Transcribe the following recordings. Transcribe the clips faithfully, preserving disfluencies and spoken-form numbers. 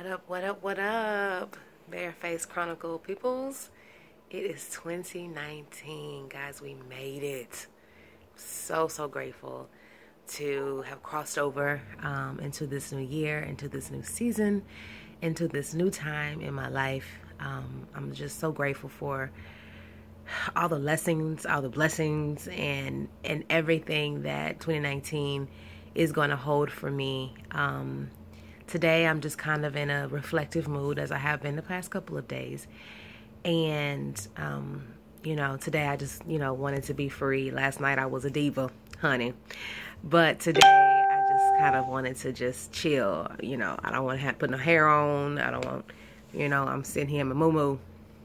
What up, what up, what up, Bareface Chronicle peoples? It is twenty nineteen, guys. We made it. So, so grateful to have crossed over um, into this new year, into this new season, into this new time in my life. Um, I'm just so grateful for all the lessons, all the blessings, and and everything that twenty nineteen is going to hold for me. Um, today, I'm just kind of in a reflective mood, as I have been the past couple of days. And, um, you know, today I just, you know, wanted to be free. Last night I was a diva, honey. But today I just kind of wanted to just chill. You know, I don't want to have put no hair on. I don't want, you know, I'm sitting here in my moo-moo.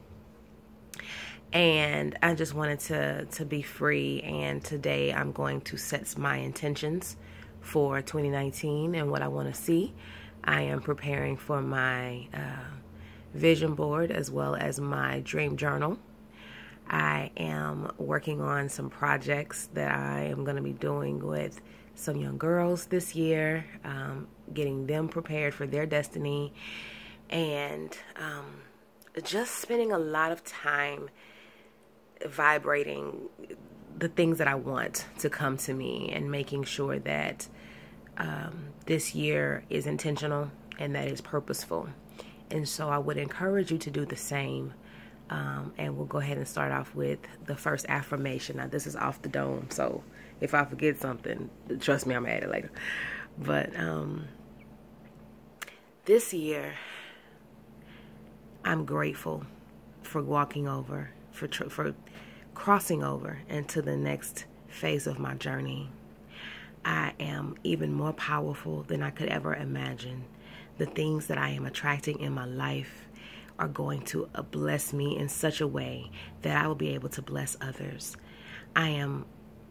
And I just wanted to, to be free. And today I'm going to set my intentions for twenty nineteen and what I want to see. I am preparing for my uh, vision board as well as my dream journal. I am working on some projects that I am going to be doing with some young girls this year, um, getting them prepared for their destiny, and um, just spending a lot of time vibrating the things that I want to come to me and making sure that um, this year is intentional and that is purposeful. And so I would encourage you to do the same. Um, and we'll go ahead and start off with the first affirmation. Now, this is off the dome, so if I forget something, trust me, I'm gonna add it later. But um, this year, I'm grateful for walking over, for tr for crossing over into the next phase of my journey. I am even more powerful than I could ever imagine. The things that I am attracting in my life are going to bless me in such a way that I will be able to bless others. I am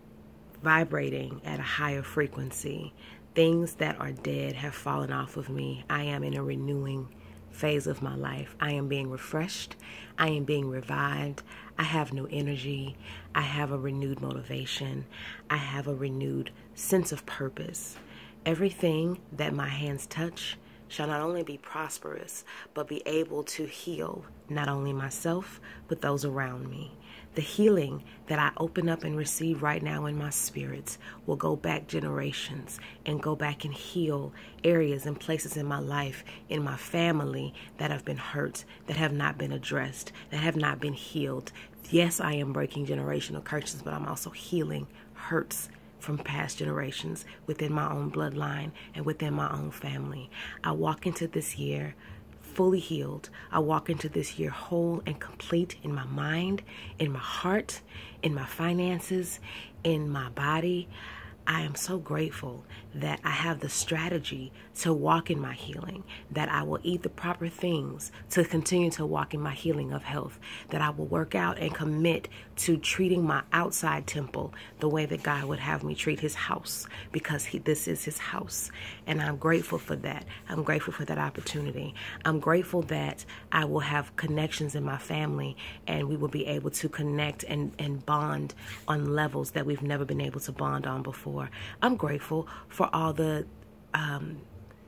vibrating at a higher frequency. Things that are dead have fallen off of me. I am in a renewing phase of my life. I am being refreshed. I am being revived. I have new energy. I have a renewed motivation. I have a renewed sense of purpose. Everything that my hands touch shall not only be prosperous, but be able to heal not only myself, but those around me. The healing that I open up and receive right now in my spirits will go back generations and go back and heal areas and places in my life, in my family that have been hurt, that have not been addressed, that have not been healed. Yes, I am breaking generational curses, but I'm also healing hurts from past generations within my own bloodline and within my own family. I walk into this year fully healed. I walk into this year whole and complete in my mind, in my heart, in my finances, in my body. I am so grateful that I have the strategy to walk in my healing, that I will eat the proper things to continue to walk in my healing of health, that I will work out and commit to treating my outside temple the way that God would have me treat his house, because he, this is his house. And I'm grateful for that. I'm grateful for that opportunity. I'm grateful that I will have connections in my family and we will be able to connect and, and bond on levels that we've never been able to bond on before. I'm grateful for all the um,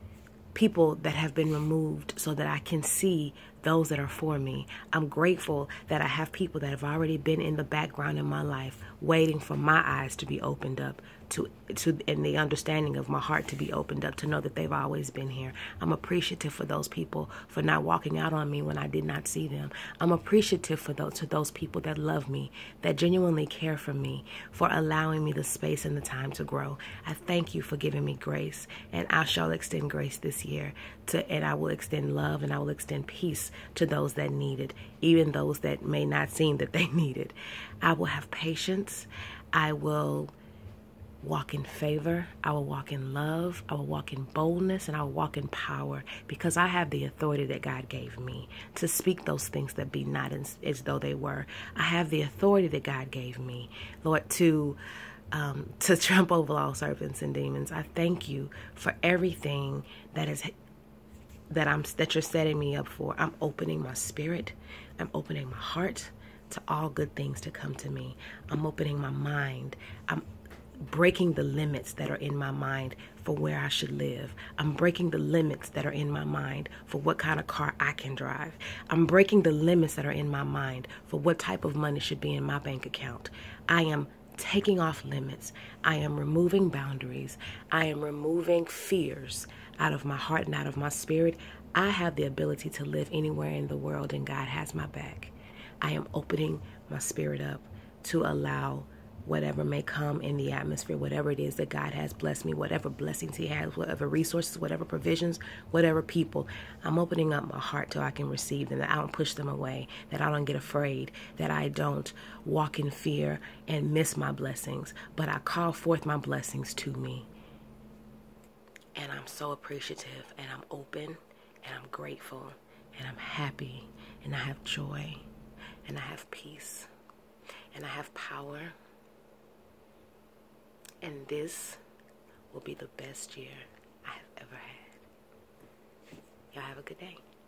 people that have been removed so that I can see those that are for me. I'm grateful that I have people that have already been in the background in my life waiting for my eyes to be opened up to to and the understanding of my heart to be opened up, to know that they've always been here. I'm appreciative for those people for not walking out on me when I did not see them. I'm appreciative for those to those people that love me, that genuinely care for me, for allowing me the space and the time to grow. I thank you for giving me grace, and I shall extend grace this year to and I will extend love and I will extend peace to those that need it, even those that may not seem that they need it. I will have patience. I will walk in favor. I will walk in love. I will walk in boldness, and I will walk in power, because I have the authority that God gave me to speak those things that be not as, as though they were. I have the authority that God gave me, Lord, to um, to trample over all serpents and demons. I thank you for everything that is that I'm that you're setting me up for. I'm opening my spirit. I'm opening my heart to all good things to come to me. I'm opening my mind. I'm breaking the limits that are in my mind for for where I should live. I'm breaking the limits that are in my mind for what kind of car I can drive. I'm breaking the limits that are in my mind for what type of money should be in my bank account. I am taking off limits. I am removing boundaries. I am removing fears out of my heart and out of my spirit. I have the ability to live anywhere in the world, and God has my back. I am opening my spirit up to allow whatever may come in the atmosphere, whatever it is that God has blessed me, whatever blessings he has, whatever resources, whatever provisions, whatever people. I'm opening up my heart so I can receive them, that I don't push them away, that I don't get afraid, that I don't walk in fear and miss my blessings, but I call forth my blessings to me. And I'm so appreciative, and I'm open, and I'm grateful, and I'm happy, and I have joy, and I have peace, and I have power. And this will be the best year I have ever had. Y'all have a good day.